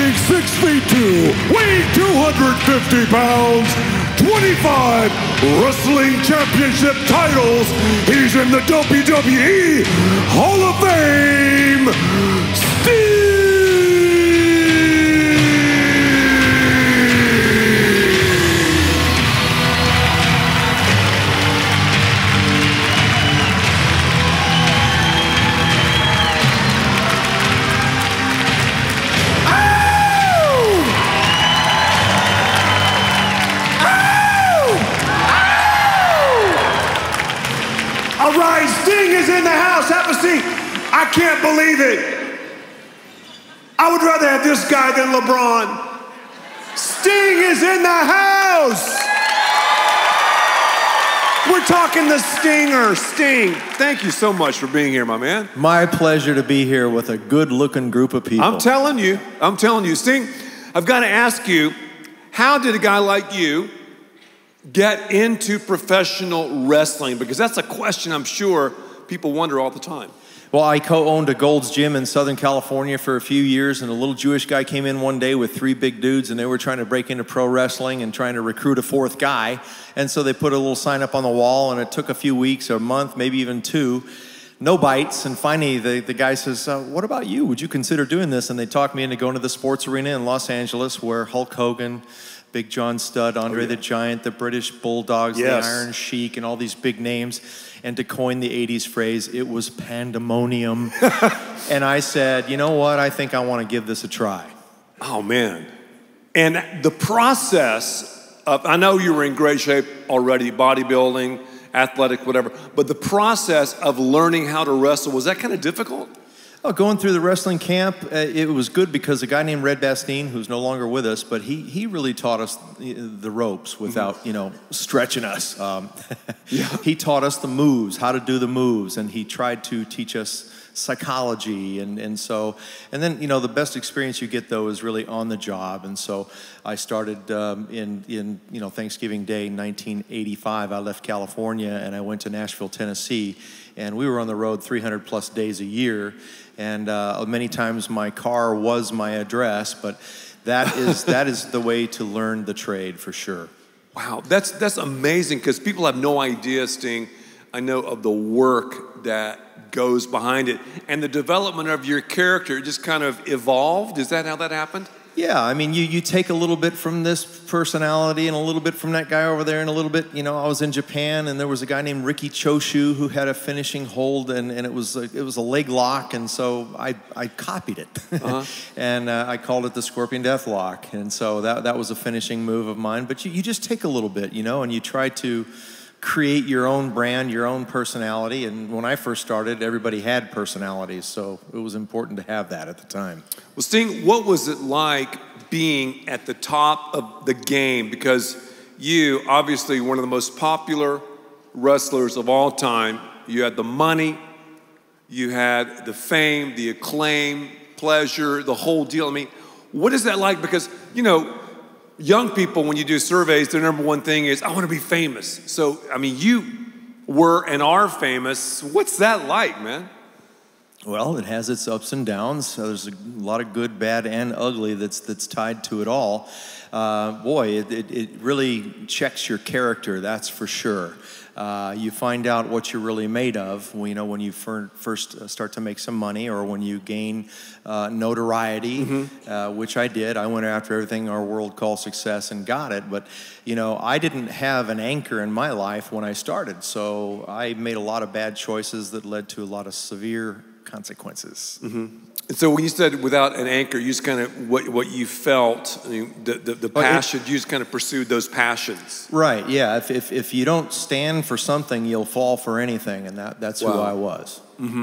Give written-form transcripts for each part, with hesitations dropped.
Standing 6'2", weighing 250 pounds, 25 wrestling championship titles. He's in the WWE Hall of Fame, Steve! All right, Sting is in the house. Have a seat. I can't believe it. I would rather have this guy than LeBron. Sting is in the house. We're talking the Stinger, Sting. Thank you so much for being here, my man. My pleasure to be here with a good-looking group of people. I'm telling you, Sting, I've got to ask you, how did a guy like you get into professional wrestling? Because that's a question I'm sure people wonder all the time. Well, I co-owned a Gold's Gym in Southern California for a few years, and a little Jewish guy came in one day with 3 big dudes, and they were trying to break into pro wrestling and trying to recruit a 4th guy. And so they put a little sign up on the wall, and it took a few weeks or a month, maybe even 2. No bites, and finally the guy says, what about you? Would you consider doing this? And they talked me into going to the sports arena in Los Angeles where Hulk Hogan, Big John Studd, Andre the Giant, the British Bulldogs, the Iron Sheik, and all these big names. And to coin the 80s phrase, it was pandemonium. And I said, you know what? I think I want to give this a try. Oh, man. And the process of, I know you were in great shape already, bodybuilding, athletic, whatever, but the process of learning how to wrestle, was that kind of difficult? Oh, going through the wrestling camp, it was good because a guy named Red Bastien, who's no longer with us, but he really taught us the ropes without, you know, stretching us. He taught us the moves, how to do the moves, and he tried to teach us psychology, and then, you know, the best experience you get, though, is really on the job. And so I started in you know, Thanksgiving Day 1985. I left California and I went to Nashville, Tennessee, and we were on the road 300 plus days a year. And many times my car was my address, but that is the way to learn the trade for sure. Wow, that's amazing, because people have no idea, Sting, I know, of the work that goes behind it. And the development of your character just kind of evolved. Is that how that happened? Yeah, I mean, you take a little bit from this personality and a little bit from that guy over there and a little bit, you know, I was in Japan and there was a guy named Ricky Choshu who had a finishing hold, and it was a leg lock, and so I copied it. And I called it the Scorpion Death Lock, and so that was a finishing move of mine. But you just take a little bit, you know, and you try to create your own brand, your own personality. And when I first started, everybody had personalities, so it was important to have that at the time. Well, Sting, what was it like being at the top of the game? Because you, obviously, one of the most popular wrestlers of all time. You had the money, you had the fame, the acclaim, pleasure, the whole deal. I mean, what is that like? Because, you know, young people, when you do surveys, their number one thing is, I want to be famous. So, I mean, you were and are famous. What's that like, man? Well, it has its ups and downs. There's a lot of good, bad, and ugly that's tied to it all. Boy, it really checks your character, that's for sure. You find out what you're really made of, you know, when you first start to make some money, or when you gain notoriety, which I did. I went after everything our world calls success and got it. But, you know, I didn't have an anchor in my life when I started. So I made a lot of bad choices that led to a lot of severe consequences. And so when you said without an anchor, you just kind of, what you felt, I mean, the passion, you just kind of pursued those passions. Right, yeah. If you don't stand for something, you'll fall for anything, and that's who I was.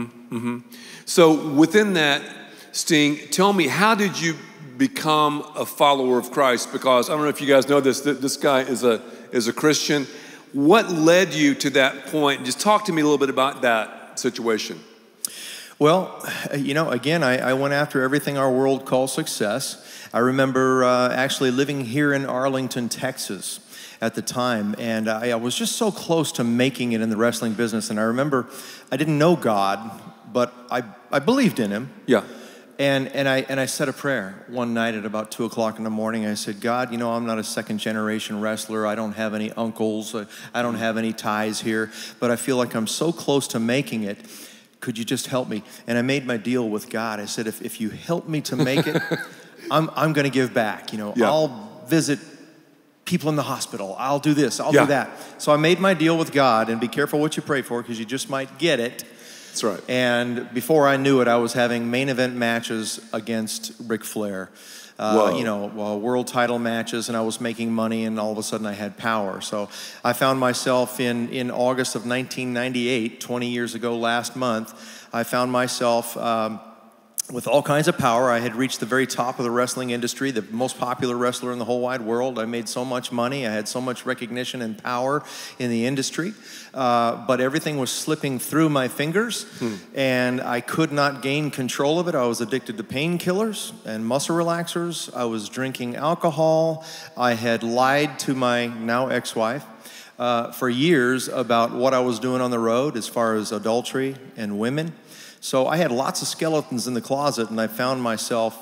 So within that, Sting, tell me, how did you become a follower of Christ? Because I don't know if you guys know this, this guy is a Christian. What led you to that point? Just talk to me a little bit about that situation. Well, you know, again, I went after everything our world calls success. I remember actually living here in Arlington, Texas at the time, and I was just so close to making it in the wrestling business. And I remember I didn't know God, but I believed in him. Yeah. And I said a prayer one night at about 2 o'clock in the morning. I said, God, you know, I'm not a second-generation wrestler. I don't have any uncles. I don't have any ties here. But I feel like I'm so close to making it. Could you just help me? And I made my deal with God. I said, if you help me to make it, I'm going to give back. You know, I'll visit people in the hospital. I'll do this. I'll do that. So I made my deal with God. And be careful what you pray for, because you just might get it. That's right. And before I knew it, I was having main event matches against Ric Flair. You know, world title matches, and I was making money, and all of a sudden I had power. So I found myself in August of 1998, 20 years ago last month, I found myself with all kinds of power. I had reached the very top of the wrestling industry, the most popular wrestler in the whole wide world. I made so much money. I had so much recognition and power in the industry. But everything was slipping through my fingers, and I could not gain control of it. I was addicted to painkillers and muscle relaxers. I was drinking alcohol. I had lied to my now ex-wife for years about what I was doing on the road as far as adultery and women. So I had lots of skeletons in the closet, and I found myself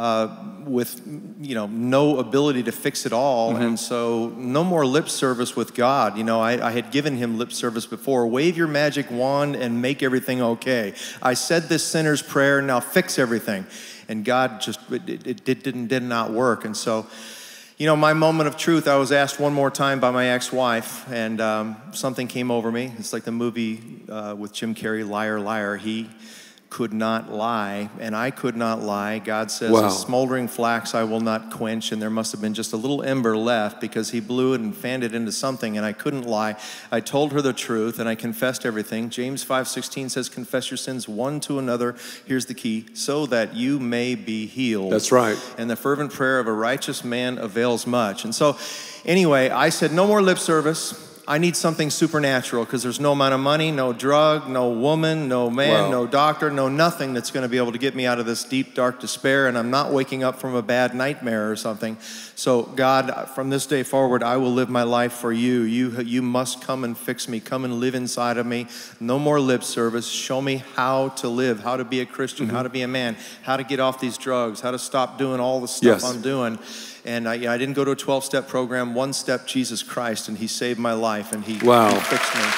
with, you know, no ability to fix it all. And so no more lip service with God. You know, I had given him lip service before. Wave your magic wand and make everything okay. I said this sinner's prayer, now fix everything. And God just, it did not work. And so, you know, my moment of truth, I was asked one more time by my ex-wife, and something came over me. It's like the movie with Jim Carrey, Liar, Liar. He could not lie, and I could not lie. God says, a smoldering flax I will not quench, and there must have been just a little ember left, because he blew it and fanned it into something, and I couldn't lie. I told her the truth, and I confessed everything. James 5:16 says, confess your sins one to another. Here's the key: so that you may be healed. That's right. And the fervent prayer of a righteous man avails much. And so, anyway, I said, no more lip service. I need something supernatural, because there's no amount of money, no drug, no woman, no man, no doctor, no nothing that's going to be able to get me out of this deep, dark despair, and I'm not waking up from a bad nightmare or something. So, God, from this day forward, I will live my life for you. You must come and fix me. Come and live inside of me. No more lip service. Show me how to live, how to be a Christian, how to be a man, how to get off these drugs, how to stop doing all the stuff I'm doing. And I didn't go to a 12-step program, one step, Jesus Christ, and he saved my life, and he fixed me.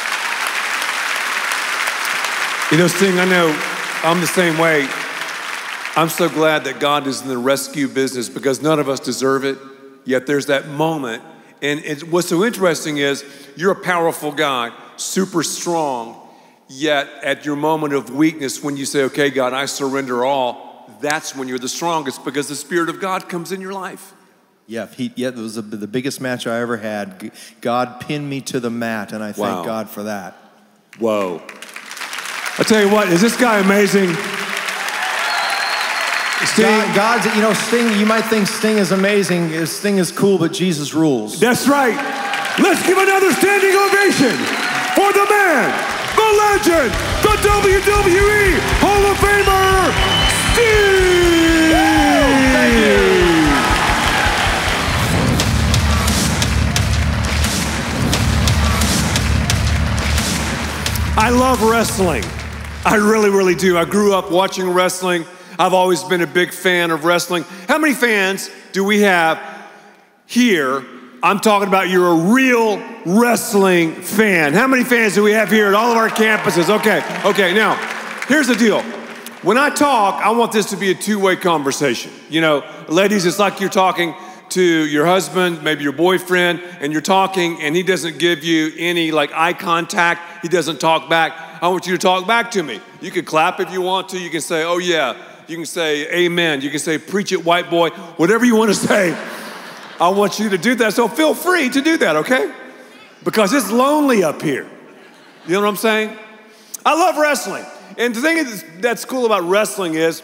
You know, Sting, I know I'm the same way. I'm so glad that God is in the rescue business, because none of us deserve it, yet there's that moment. And what's so interesting is you're a powerful guy, super strong, yet at your moment of weakness, when you say, okay, God, I surrender all, that's when you're the strongest, because the Spirit of God comes in your life. Yeah, it was the biggest match I ever had. God pinned me to the mat, and I thank God for that. Whoa. I tell you what, is this guy amazing? Sting. God's, you know, Sting, you might think Sting is amazing. Sting is cool, but Jesus rules. That's right. Let's give another standing ovation for the man, the legend, the WWE Hall of Famer, Sting! Thank you. I love wrestling. I really, really do. I grew up watching wrestling. I've always been a big fan of wrestling. How many fans do we have here? I'm talking about you're a real wrestling fan. How many fans do we have here at all of our campuses? Okay, now, here's the deal. When I talk, I want this to be a two-way conversation. You know, ladies, it's like you're talking to your husband, maybe your boyfriend, and you're talking and he doesn't give you any like eye contact, he doesn't talk back. I want you to talk back to me. You can clap if you want to, you can say, oh yeah, you can say amen, you can say preach it white boy, whatever you want to say. I want you to do that, so feel free to do that, okay? Because it's lonely up here. You know what I'm saying? I love wrestling. And the thing that's cool about wrestling is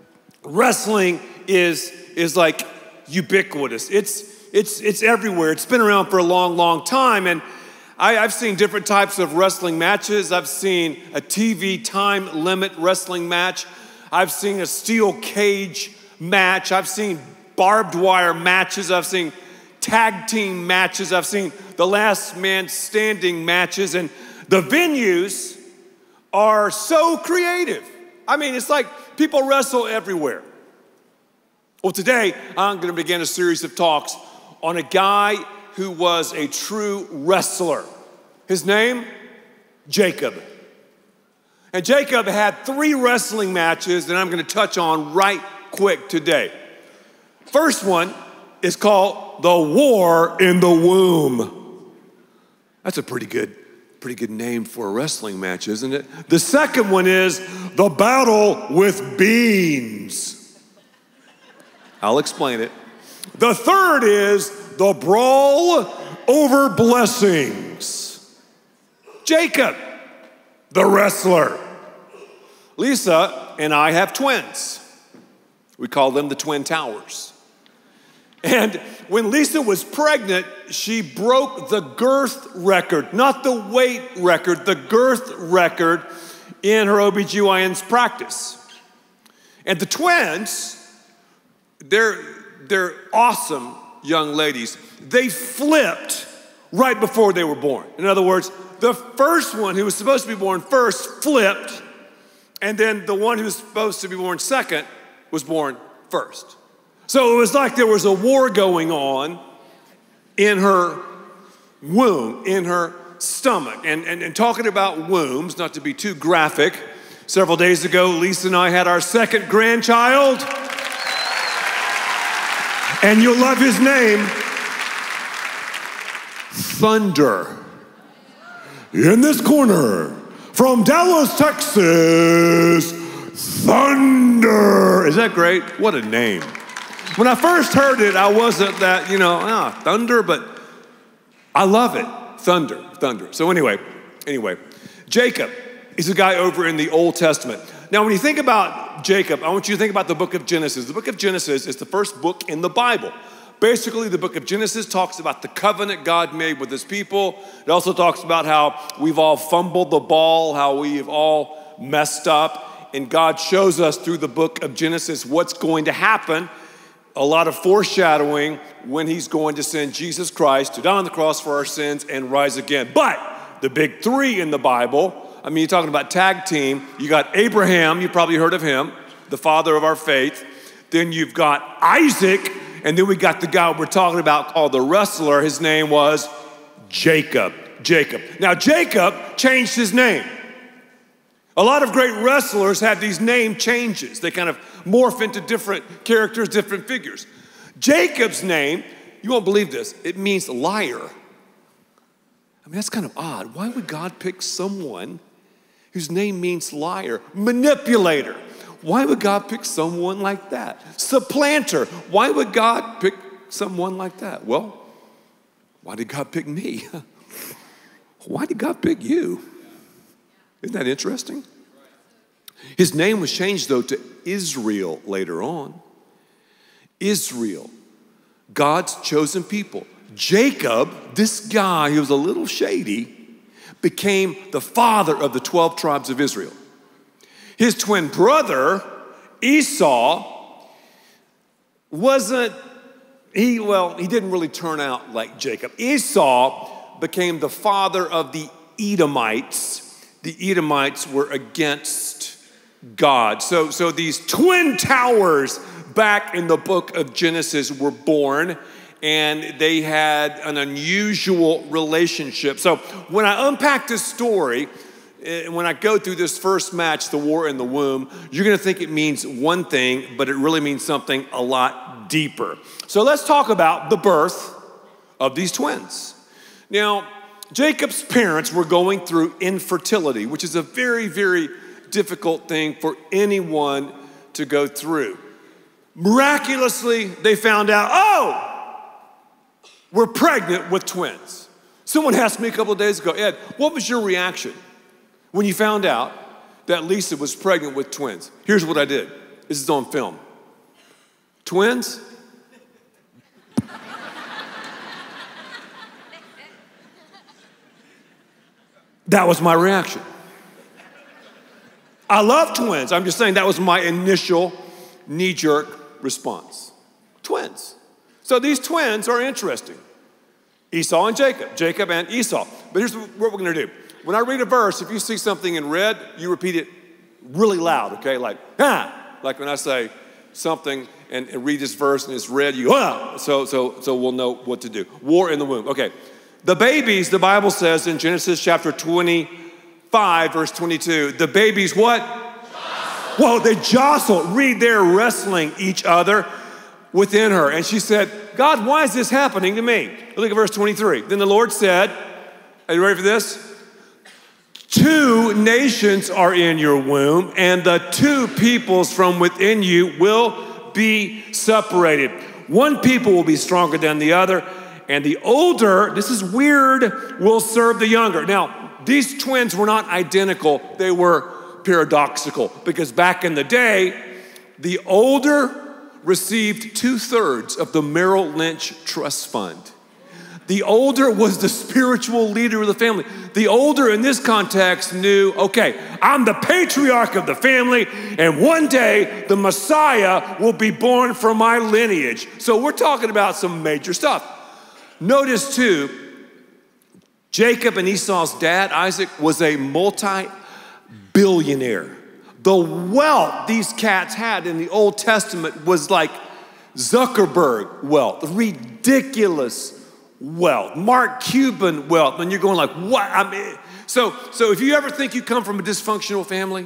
like ubiquitous. It's everywhere. It's been around for a long, long time. And I've seen different types of wrestling matches. I've seen a TV time limit wrestling match. I've seen a steel cage match. I've seen barbed wire matches. I've seen tag team matches. I've seen the last man standing matches. And the venues are so creative. I mean, it's like people wrestle everywhere. Well, today I'm going to begin a series of talks on a guy who was a true wrestler. His name, Jacob. And Jacob had 3 wrestling matches that I'm going to touch on right quick today. First one is called the War in the Womb. That's a pretty good name for a wrestling match, isn't it? The second one is the Battle with Beans. I'll explain it. The third is the Brawl over Blessings. Jacob, the wrestler. Lisa and I have twins. We call them the Twin Towers. And when Lisa was pregnant, she broke the girth record, not the weight record, the girth record in her OBGYN's practice. And the twins, they're awesome young ladies. They flipped right before they were born. In other words, the first one who was supposed to be born first flipped, and then the one who was supposed to be born second was born first. So it was like there was a war going on in her womb, in her stomach. And talking about wombs, not to be too graphic, several days ago, Lisa and I had our second grandchild. And you'll love his name, Thunder. In this corner, from Dallas, Texas, Thunder. Is that great? What a name. When I first heard it, I wasn't that, Thunder, but I love it. Thunder. So anyway, Jacob is a guy over in the Old Testament. Now, when you think about Jacob, I want you to think about the book of Genesis. The book of Genesis is the first book in the Bible. Basically, the book of Genesis talks about the covenant God made with his people. It also talks about how we've all fumbled the ball, how we've all messed up. And God shows us through the book of Genesis what's going to happen. A lot of foreshadowing when he's going to send Jesus Christ to die on the cross for our sins and rise again. But the big 3 in the Bible, you're talking about tag team. You got Abraham, you probably heard of him, the father of our faith. Then you've got Isaac, and then we got the guy we're talking about called the wrestler. His name was Jacob. Now, Jacob changed his name. A lot of great wrestlers have these name changes. They kind of morph into different characters, different figures. Jacob's name, you won't believe this, it means liar. That's kind of odd. Why would God pick someone whose name means liar? Manipulator. Why would God pick someone like that? Supplanter. Why would God pick someone like that? Well, why did God pick me? Why did God pick you? Isn't that interesting? His name was changed, though, to Israel later on. Israel, God's chosen people. Jacob, this guy who was a little shady, became the father of the 12 tribes of Israel. His twin brother, Esau, he didn't really turn out like Jacob. Esau became the father of the Edomites. The Edomites were against God. So these twin towers back in the book of Genesis were born, and they had an unusual relationship. So when I unpack this story, when I go through this first match, the War in the Womb, you're going to think it means one thing, but it really means something a lot deeper. So let's talk about the birth of these twins. Now, Jacob's parents were going through infertility, which is a very, very difficult thing for anyone to go through. Miraculously, they found out, we're pregnant with twins. Someone asked me a couple of days ago, Ed, what was your reaction when you found out that Lisa was pregnant with twins? Here's what I did. This is on film. Twins? That was my reaction. I love twins. I'm just saying that was my initial knee-jerk response. Twins. So these twins are interesting. Esau and Jacob and Esau. But here's what we're going to do. When I read a verse, if you see something in red, you repeat it really loud, okay? Like, ah, like when I say something and read this verse and it's read, you, ah, so we'll know what to do. War in the womb, okay. The babies, the Bible says in Genesis chapter 25, verse 22, the babies what? Whoa, they jostle. Read, they're wrestling each other within her. And she said, God, why is this happening to me? Look at verse 23. Then the Lord said, are you ready for this? 2 nations are in your womb, and the 2 peoples from within you will be separated. One people will be stronger than the other, and the older, this is weird, will serve the younger. Now, these twins were not identical. They were paradoxical, because back in the day, the older received 2/3 of the Merrill Lynch Trust Fund. The older was the spiritual leader of the family. The older in this context knew, okay, I'm the patriarch of the family, and one day the Messiah will be born from my lineage. So we're talking about some major stuff. Notice too, Jacob and Esau's dad, Isaac, was a multi-billionaire. The wealth these cats had in the Old Testament was like Zuckerberg wealth, ridiculous wealth, Mark Cuban wealth. And you're going like, what? I mean, so if you ever think you come from a dysfunctional family,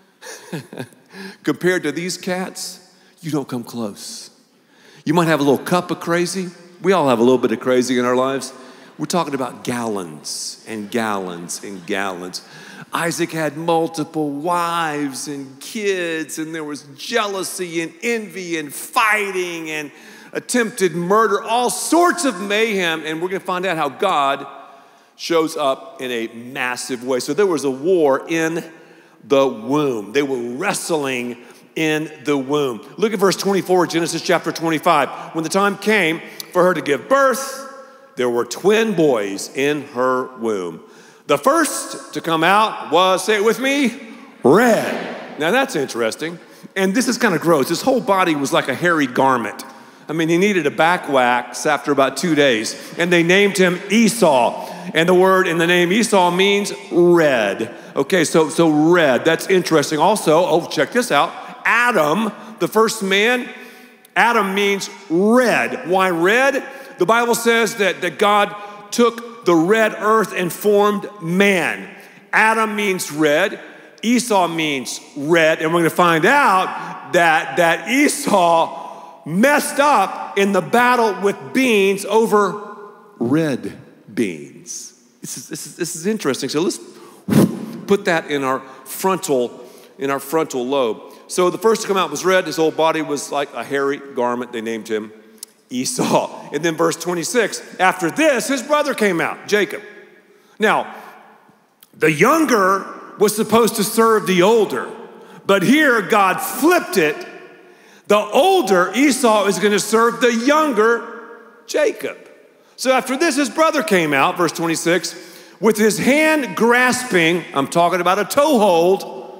compared to these cats, you don't come close. You might have a little cup of crazy. We all have a little bit of crazy in our lives. We're talking about gallons and gallons and gallons. Isaac had multiple wives and kids, and there was jealousy and envy and fighting and attempted murder, all sorts of mayhem, and we're going to find out how God shows up in a massive way. So there was a war in the womb. They were wrestling in the womb. Look at verse 24, Genesis chapter 25. When the time came for her to give birth, there were twin boys in her womb. The first to come out was, say it with me, red. Now that's interesting. And this is kind of gross. His whole body was like a hairy garment. I mean, he needed a back wax after about 2 days. And they named him Esau. And the word in the name Esau means red. Okay, so red, that's interesting. Also, check this out. Adam, the first man, Adam means red. Why red? The Bible says that God took the red earth and formed man. Adam means red. Esau means red. And we're going to find out that Esau messed up in the battle with beans over red beans. This is interesting. So let's put that in our frontal lobe. So the first to come out was red. His whole body was like a hairy garment. They named him Esau. And then verse 26, after this, his brother came out, Jacob. Now, the younger was supposed to serve the older, but here God flipped it. The older Esau is going to serve the younger Jacob. So after this, his brother came out, verse 26, with his hand grasping, I'm talking about a toehold.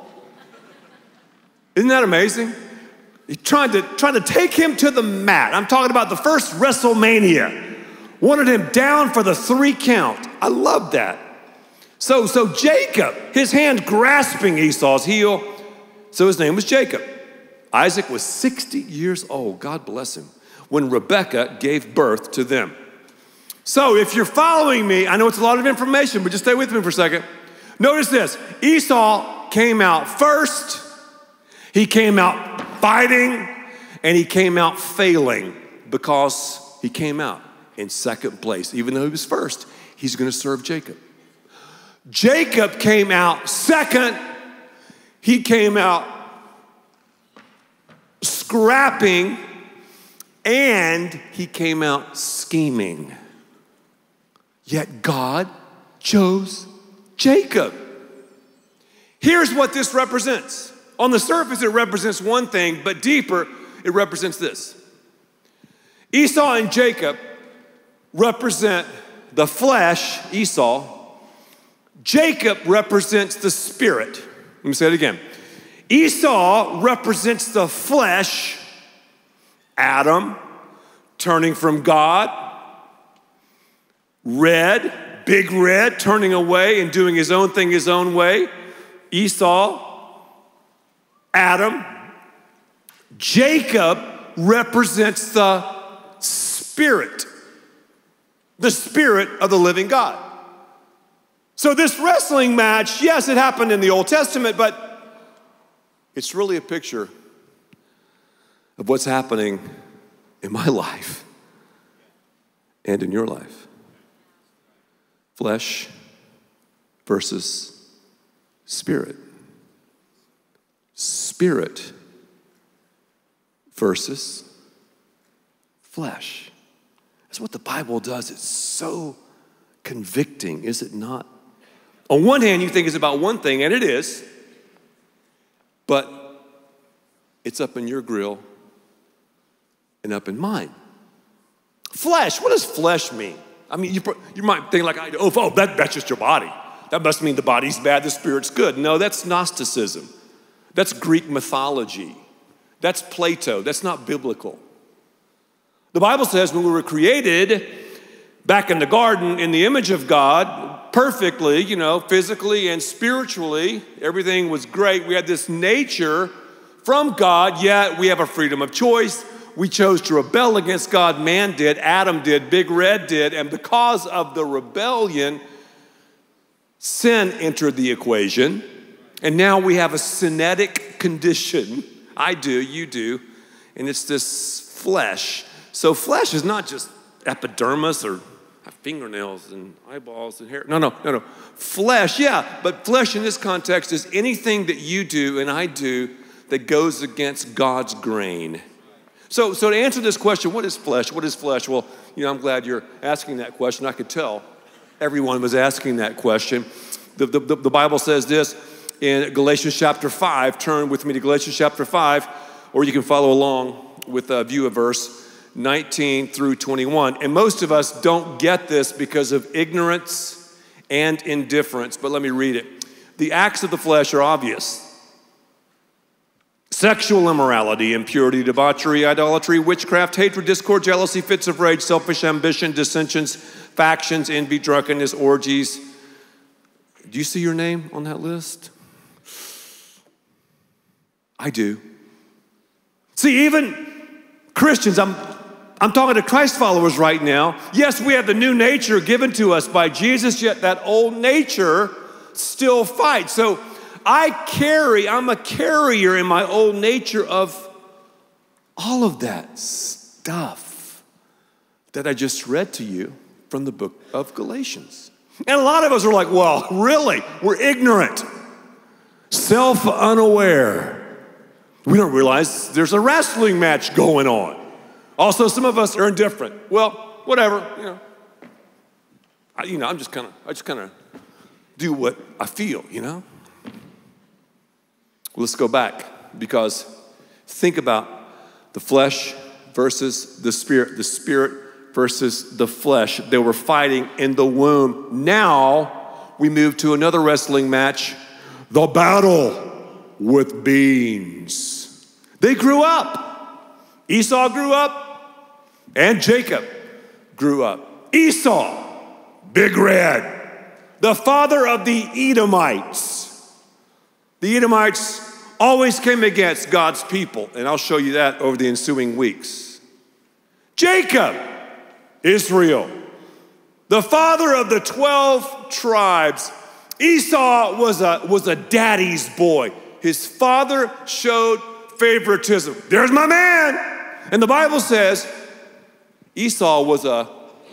Isn't that amazing? He tried to take him to the mat. I'm talking about the first WrestleMania. Wanted him down for the 3 count. I love that. So Jacob, his hand grasping Esau's heel, so his name was Jacob. Isaac was 60 years old, God bless him, when Rebekah gave birth to them. So if you're following me, I know it's a lot of information, but just stay with me for a second. Notice this, Esau came out first. He came out fighting, and he came out failing because he came out in second place. Even though he was first, he's going to serve Jacob. Jacob came out second. He came out scrapping, and he came out scheming. Yet God chose Jacob. Here's what this represents. On the surface, it represents one thing, but deeper, it represents this. Esau and Jacob represent the flesh, Esau. Jacob represents the spirit. Let me say it again. Esau represents the flesh, Adam, turning from God. Red, big red, turning away and doing his own thing his own way. Esau, Adam. Jacob represents the Spirit of the living God. So this wrestling match, yes, it happened in the Old Testament, but it's really a picture of what's happening in my life and in your life. Flesh versus spirit. Spirit versus flesh. That's what the Bible does. It's so convicting, is it not? On one hand, you think it's about one thing, and it is, but it's up in your grill and up in mine. Flesh, what does flesh mean? I mean, you might think like, that's just your body. That must mean the body's bad, the spirit's good. No, that's Gnosticism. That's Greek mythology. That's Plato. That's not biblical. The Bible says when we were created back in the garden in the image of God, perfectly, physically and spiritually, everything was great. We had this nature from God, yet we have a freedom of choice. We chose to rebel against God. Man did, Adam did, Big Red did, and because of the rebellion, sin entered the equation, and now we have a synetic condition. I do, you do, and it's this flesh. So flesh is not just epidermis or fingernails and eyeballs and hair. No. Flesh, yeah, but flesh in this context is anything that you do and I do that goes against God's grain. So to answer this question, what is flesh? What is flesh? Well, I'm glad you're asking that question. I could tell everyone was asking that question. The Bible says this in Galatians chapter 5. Turn with me to Galatians chapter 5, or you can follow along with a view of verse 19 through 21. And most of us don't get this because of ignorance and indifference, but let me read it. The acts of the flesh are obvious: sexual immorality, impurity, debauchery, idolatry, witchcraft, hatred, discord, jealousy, fits of rage, selfish ambition, dissensions, factions, envy, drunkenness, orgies. Do you see your name on that list? I do. See, even Christians, I'm talking to Christ followers right now. Yes, we have the new nature given to us by Jesus, yet that old nature still fights. So I'm a carrier in my old nature of all of that stuff that I just read to you from the book of Galatians. And a lot of us are like, well, really? We're ignorant, self-unaware. We don't realize there's a wrestling match going on. Also, some of us are indifferent. Well, whatever, I just kind of do what I feel, Well, let's go back, because think about the flesh versus the spirit versus the flesh. They were fighting in the womb. Now we move to another wrestling match, the battle with beans. They grew up. Esau grew up and Jacob grew up. Esau, Big Red, the father of the Edomites. The Edomites always came against God's people, and I'll show you that over the ensuing weeks. Jacob, Israel, the father of the 12 tribes. Esau was a daddy's boy. His father showed favoritism. There's my man. And the Bible says Esau was a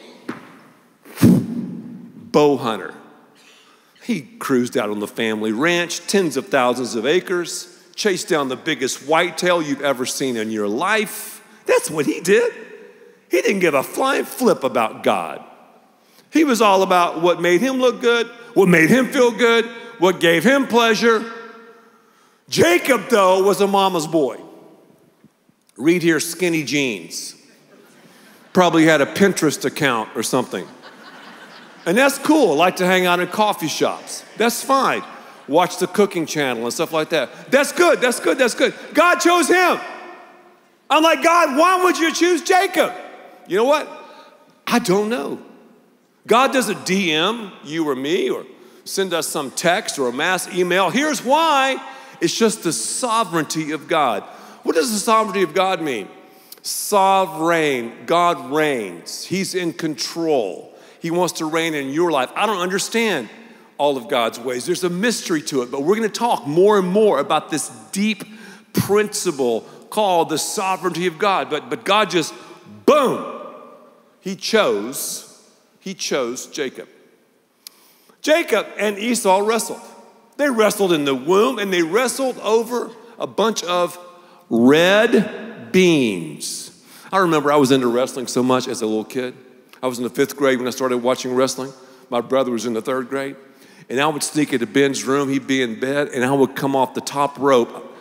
bow hunter. He cruised out on the family ranch, tens of thousands of acres, chased down the biggest whitetail you've ever seen in your life. That's what he did. He didn't give a flying flip about God. He was all about what made him look good, what made him feel good, what gave him pleasure. Jacob, though, was a mama's boy. Read here, skinny jeans. Probably had a Pinterest account or something. And that's cool. I like to hang out in coffee shops. That's fine. Watch the cooking channel and stuff like that. That's good. God chose him. I'm like, God, why would you choose Jacob? You know what? I don't know. God doesn't DM you or me or send us some text or a mass email. Here's why. It's just the sovereignty of God. What does the sovereignty of God mean? Sovereign. God reigns. He's in control. He wants to reign in your life. I don't understand all of God's ways. There's a mystery to it, but we're going to talk more and more about this deep principle called the sovereignty of God. But God just, boom, He chose Jacob. Jacob and Esau wrestled. They wrestled in the womb, and they wrestled over a bunch of red beans. I remember I was into wrestling so much as a little kid. I was in the 5th grade when I started watching wrestling. My brother was in the 3rd grade. And I would sneak into Ben's room. He'd be in bed, and I would come off the top rope.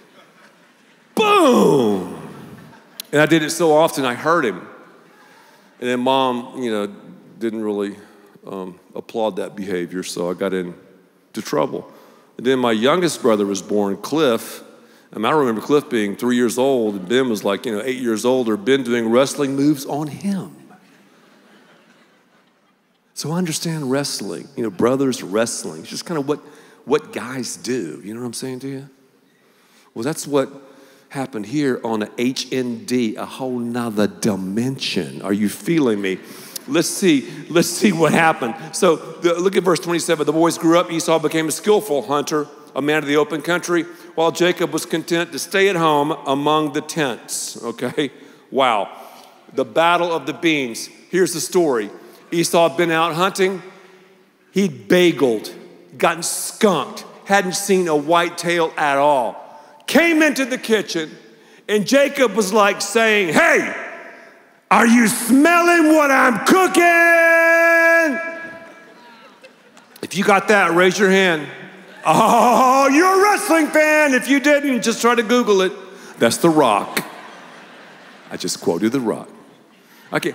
Boom! And I did it so often, I hurt him. And then Mom, didn't really applaud that behavior, so I got into trouble. And then my youngest brother was born, Cliff. I remember Cliff being 3 years old, and Ben was 8 years older. Ben doing wrestling moves on him. So I understand wrestling, brothers wrestling. It's just kind of what guys do. You know what I'm saying to you? Well, that's what happened here on a HND, a whole nother dimension. Are you feeling me? Let's see what happened. So look at verse 27. The boys grew up. Esau became a skillful hunter, a man of the open country, while Jacob was content to stay at home among the tents. Okay? Wow. The battle of the beans. Here's the story. Esau had been out hunting. He'd bageled, gotten skunked, hadn't seen a whitetail at all. Came into the kitchen, and Jacob was like saying, "Hey, are you smelling what I'm cooking?" If you got that, raise your hand. Oh, you're a wrestling fan. If you didn't, just try to Google it. That's The Rock. I just quoted The Rock. Okay.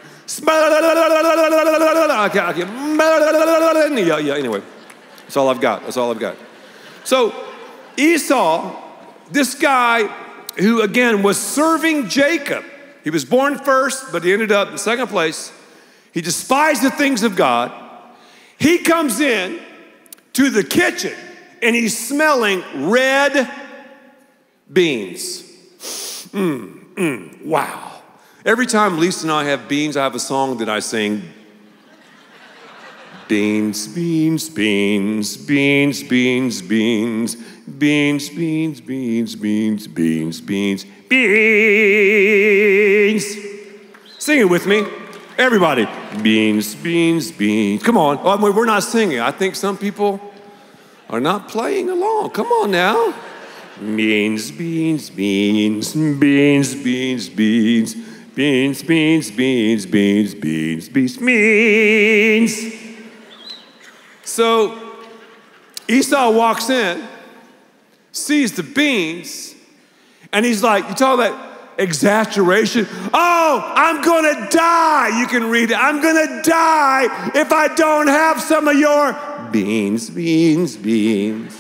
Yeah, anyway. That's all I've got. So Esau, this guy who, again, was serving Jacob. He was born first, but he ended up in second place. He despised the things of God. He comes in to the kitchen, and he's smelling red beans. Wow. Every time Lisa and I have beans, I have a song that I sing. Beans, beans, beans, beans, beans, beans, beans, beans, beans, beans, beans, beans, beans. Sing it with me. Everybody. Beans, beans, beans. Come on. Oh, we're not singing. I think some people are not playing along. Come on now. Beans, beans, beans, beans, beans, beans. Beans, beans, beans, beans, beans, beans, beans. So Esau walks in, sees the beans, and he's like, you talk about exaggeration. Oh, I'm gonna die. You can read it. I'm gonna die if I don't have some of your beans, beans, beans.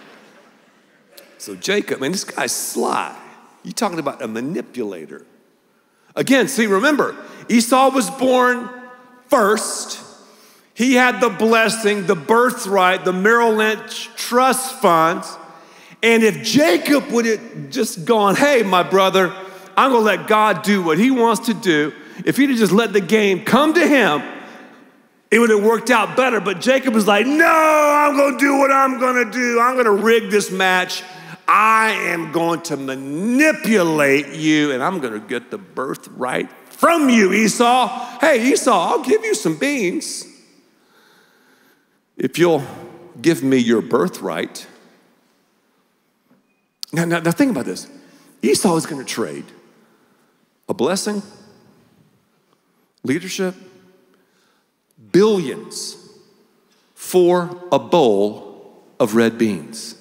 So Jacob, man, this guy's sly. You're talking about a manipulator. Again, see, remember, Esau was born first. He had the blessing, the birthright, the Merrill Lynch trust funds. And if Jacob would have just gone, hey, my brother, I'm going to let God do what he wants to do. If he'd have just let the game come to him, it would have worked out better. But Jacob was like, no, I'm going to do what I'm going to do. I'm going to rig this match. I am going to manipulate you, and I'm going to get the birthright from you, Esau. Hey, Esau, I'll give you some beans if you'll give me your birthright. Now think about this. Esau is going to trade a blessing, leadership, billions for a bowl of red beans.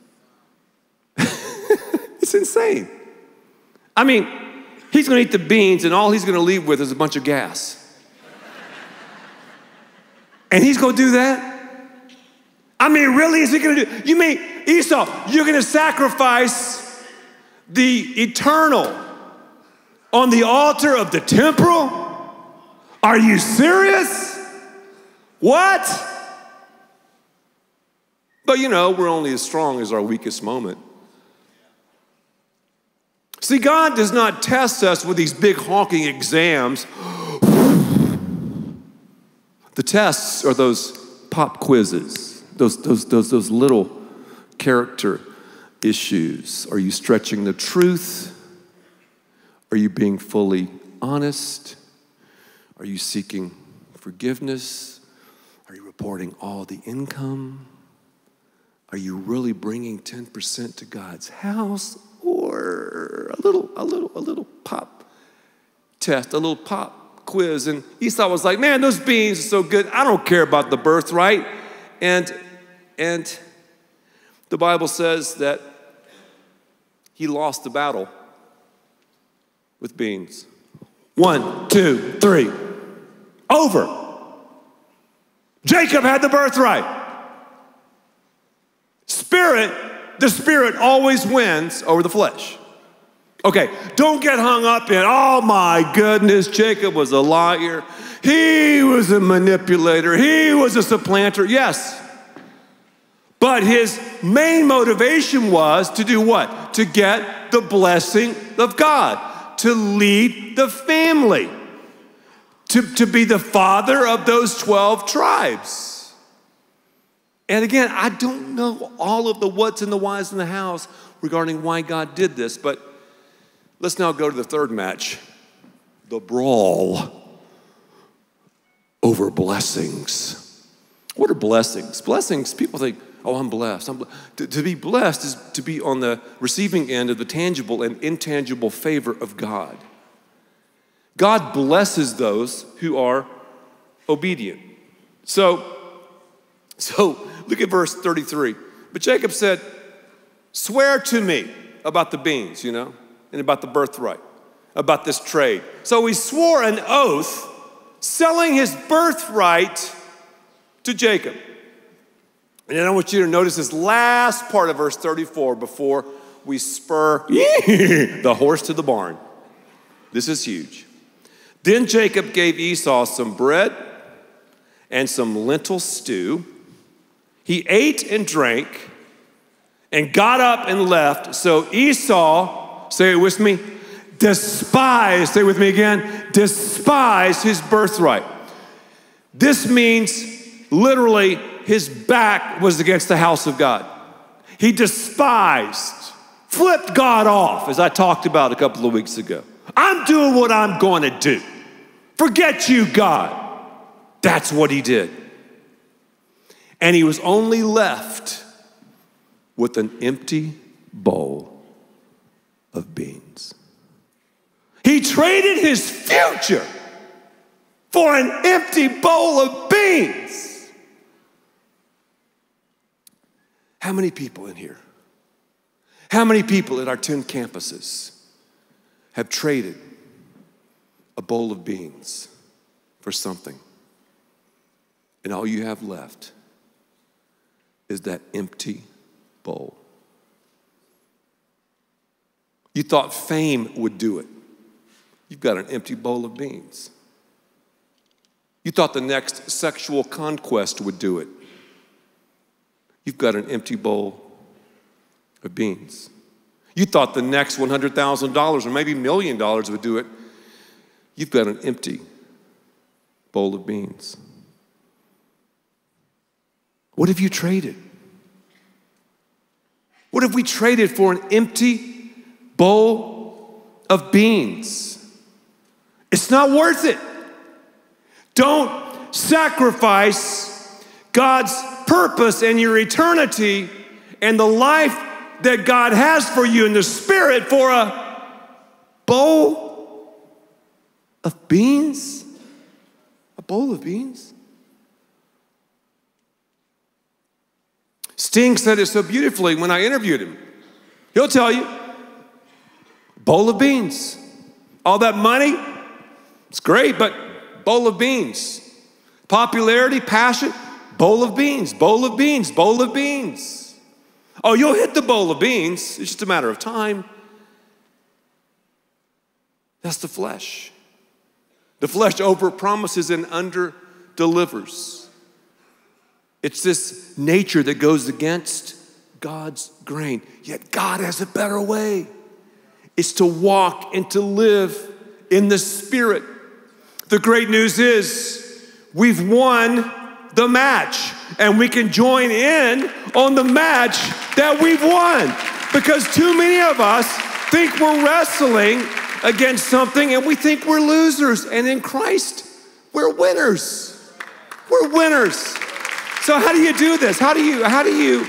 It's insane. I mean, he's going to eat the beans, and all he's going to leave with is a bunch of gas. And he's going to do that? I mean, really, is he going to do? You mean, Esau, you're going to sacrifice the eternal on the altar of the temporal? Are you serious? What? But we're only as strong as our weakest moment. See, God does not test us with these big honking exams. The tests are those pop quizzes, those little character issues. Are you stretching the truth? Are you being fully honest? Are you seeking forgiveness? Are you reporting all the income? Are you really bringing 10% to God's house? Or a little pop test, a little pop quiz. And Esau was like, man, those beans are so good. I don't care about the birthright. And the Bible says that he lost the battle with beans. 1, 2, 3. Over. Jacob had the birthright. The spirit always wins over the flesh. Okay, don't get hung up in, oh my goodness, Jacob was a liar. He was a manipulator. He was a supplanter. Yes. But his main motivation was to do what? To get the blessing of God, to lead the family, to be the father of those 12 tribes. And again, I don't know all of the what's and the whys in the house regarding why God did this, but let's now go to the third match, the brawl over blessings. What are blessings? Blessings, people think, oh, I'm blessed. To be blessed is to be on the receiving end of the tangible and intangible favor of God. God blesses those who are obedient. So look at verse 33. But Jacob said, swear to me about the beans, and about the birthright, about this trade. So he swore an oath, selling his birthright to Jacob. And then I want you to notice this last part of verse 34 before we spur the horse to the barn. This is huge. Then Jacob gave Esau some bread and some lentil stew. He ate and drank and got up and left. So Esau, say it with me, despised, say it with me again, despised his birthright. This means literally his back was against the house of God. He despised, flipped God off, as I talked about a couple of weeks ago. I'm doing what I'm going to do. Forget you, God. That's what he did. And he was only left with an empty bowl of beans. He traded his future for an empty bowl of beans. How many people in here? How many people at our 10 campuses have traded a bowl of beans for something, and all you have left is that empty bowl? You thought fame would do it. You've got an empty bowl of beans. You thought the next sexual conquest would do it. You've got an empty bowl of beans. You thought the next $100,000 or maybe $1 million would do it. You've got an empty bowl of beans. What have you traded? What have we traded for an empty bowl of beans? It's not worth it. Don't sacrifice God's purpose and your eternity and the life that God has for you in the Spirit for a bowl of beans? A bowl of beans? Sting said it so beautifully when I interviewed him. He'll tell you, bowl of beans. All that money, it's great, but bowl of beans. Popularity, passion, bowl of beans, bowl of beans, bowl of beans. Oh, you'll hit the bowl of beans. It's just a matter of time. That's the flesh. The flesh over-promises and under-delivers. It's this nature that goes against God's grain. Yet God has a better way. It's to walk and to live in the Spirit. The great news is we've won the match, and we can join in on the match that we've won, because too many of us think we're wrestling against something and we think we're losers, and in Christ we're winners. We're winners. So how do you do this? How do you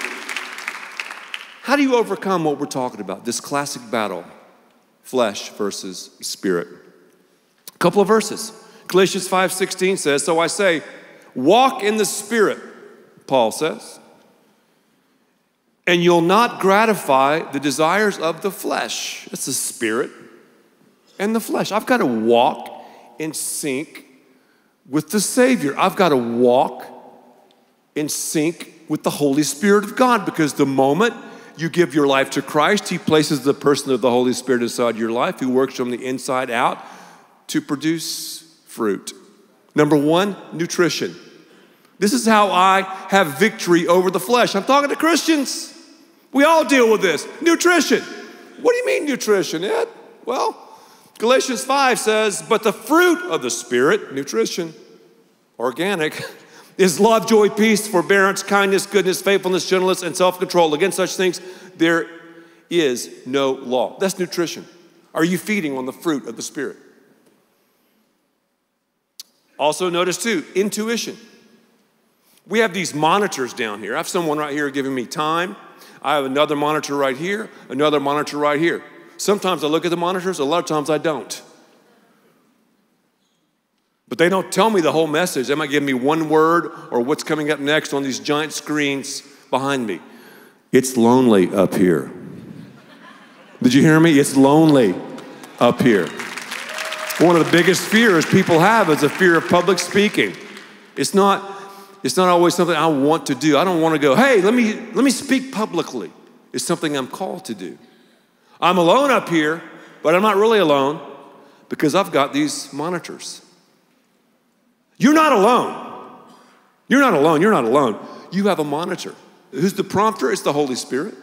overcome what we're talking about, this classic battle, flesh versus spirit? A couple of verses. Galatians 5:16 says, so I say, walk in the Spirit, Paul says, and you'll not gratify the desires of the flesh. That's the spirit and the flesh. I've got to walk in sync with the Savior. I've got to walk in sync with the Holy Spirit of God, because the moment you give your life to Christ, He places the person of the Holy Spirit inside your life, who works from the inside out to produce fruit. Number one, nutrition. This is how I have victory over the flesh. I'm talking to Christians. We all deal with this. Nutrition. What do you mean nutrition, Ed? Well, Galatians 5 says, but the fruit of the Spirit, nutrition, organic, is love, joy, peace, forbearance, kindness, goodness, faithfulness, gentleness, and self-control. Against such things, there is no law. That's nutrition. Are you feeding on the fruit of the Spirit? Also notice too, intuition. We have these monitors down here. I have someone right here giving me time. I have another monitor right here, another monitor right here. Sometimes I look at the monitors, a lot of times I don't. But they don't tell me the whole message. They might give me one word or what's coming up next on these giant screens behind me. It's lonely up here. Did you hear me? It's lonely up here. One of the biggest fears people have is a fear of public speaking. It's not always something I want to do. I don't want to go, hey, let me speak publicly. It's something I'm called to do. I'm alone up here, but I'm not really alone because I've got these monitors. You're not alone. You're not alone. You're not alone. You have a monitor. Who's the prompter? It's the Holy Spirit.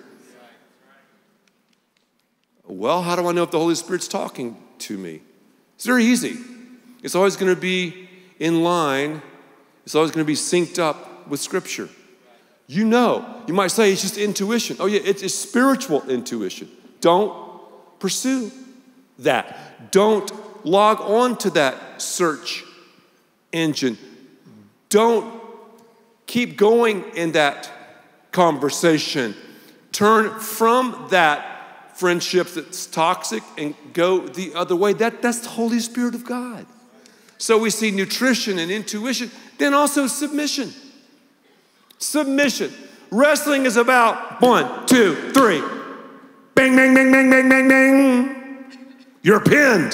Well, how do I know if the Holy Spirit's talking to me? It's very easy. It's always going to be in line. It's always going to be synced up with Scripture. You know, you might say it's just intuition. Oh yeah, it's spiritual intuition. Don't pursue that. Don't log on to that search engine. Don't keep going in that conversation. Turn from that friendship that's toxic and go the other way. That's the Holy Spirit of God. So we see nutrition and intuition, then also submission. Submission. Wrestling is about 1, 2, 3. Bang, bang, bang, bang, bang, bang, bang. You're pinned.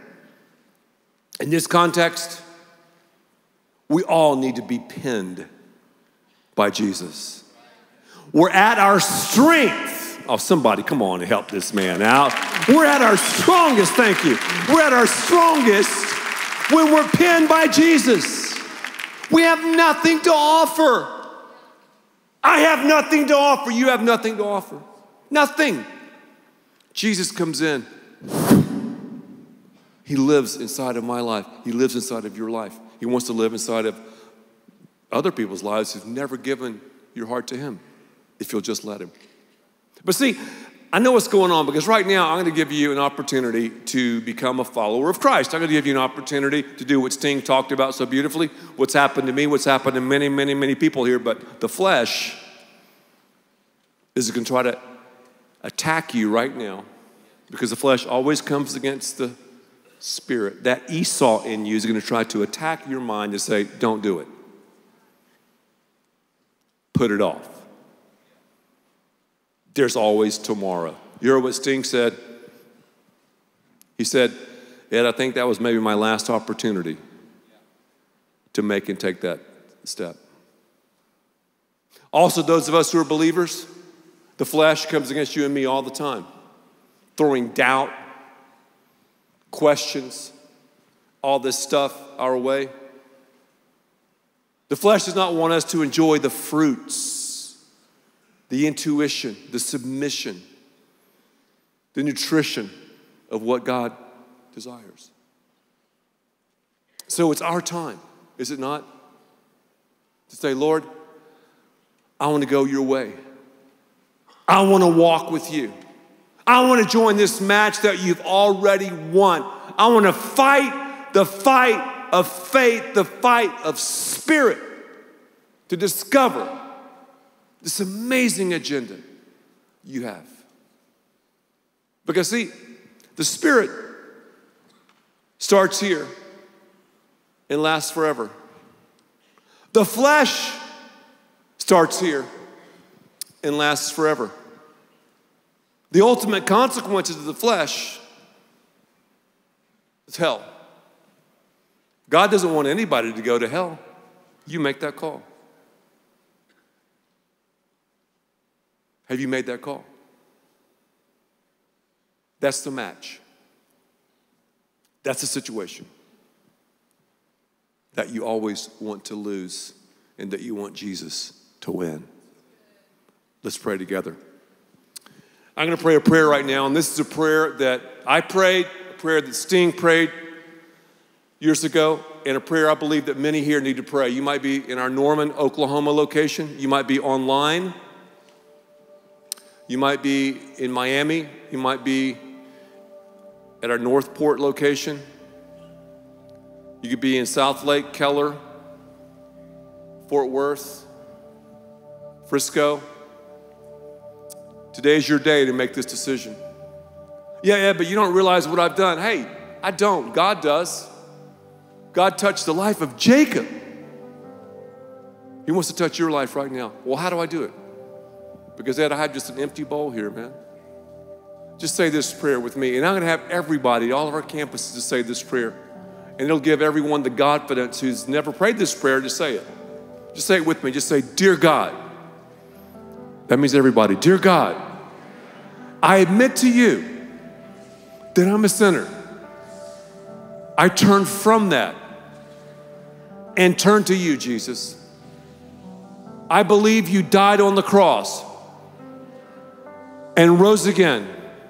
In this context, we all need to be pinned by Jesus. We're at our strength. Oh, somebody come on and help this man out. We're at our strongest, thank you. We're at our strongest when we're pinned by Jesus. We have nothing to offer. I have nothing to offer. You have nothing to offer. Nothing. Jesus comes in. He lives inside of my life. He lives inside of your life. He wants to live inside of other people's lives who've never given your heart to Him, if you'll just let Him. But see, I know what's going on, because right now I'm going to give you an opportunity to become a follower of Christ. I'm going to give you an opportunity to do what Sting talked about so beautifully, what's happened to me, what's happened to many, many, many people here. But the flesh is going to try to attack you right now, because the flesh always comes against the Spirit. That Esau in you is going to try to attack your mind to say, don't do it. Put it off. There's always tomorrow. You heard what Sting said? He said, Ed, I think that was maybe my last opportunity to make and take that step. Also, those of us who are believers, the flesh comes against you and me all the time, throwing doubt, questions, all this stuff our way. The flesh does not want us to enjoy the fruits, the intuition, the submission, the nutrition of what God desires. So it's our time, is it not? To say, Lord, I want to go your way. I want to walk with you. I want to join this match that you've already won. I want to fight the fight of faith, the fight of spirit, to discover this amazing agenda you have. Because see, the spirit starts here and lasts forever. The flesh starts here and lasts forever. The ultimate consequences of the flesh is hell. God doesn't want anybody to go to hell. You make that call. Have you made that call? That's the match. That's the situation that you always want to lose and that you want Jesus to win. Let's pray together. I'm going to pray a prayer right now, and this is a prayer that I prayed, a prayer that Sting prayed years ago, and a prayer I believe that many here need to pray. You might be in our Norman, Oklahoma location. You might be online. You might be in Miami. You might be at our Northport location. You could be in South Lake, Keller, Fort Worth, Frisco. Today's your day to make this decision. Yeah, but you don't realize what I've done. Hey, I don't. God does. God touched the life of Jacob. He wants to touch your life right now. Well, how do I do it? Because Ed, I have just an empty bowl here, man. Just say this prayer with me. And I'm going to have everybody, all of our campuses, to say this prayer. And it'll give everyone the confidence who's never prayed this prayer to say it. Just say it with me. Just say, Dear God. That means everybody. Dear God, I admit to you that I'm a sinner. I turn from that and turn to you, Jesus. I believe you died on the cross and rose again.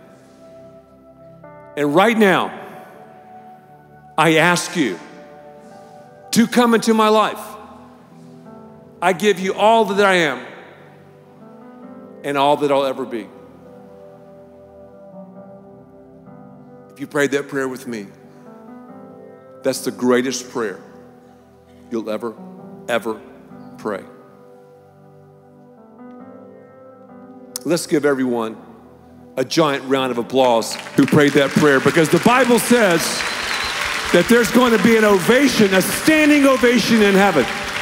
And right now, I ask you to come into my life. I give you all that I am and all that I'll ever be. If you prayed that prayer with me, that's the greatest prayer you'll ever pray. Let's give everyone a giant round of applause who prayed that prayer, because the Bible says that there's going to be an ovation, a standing ovation in heaven.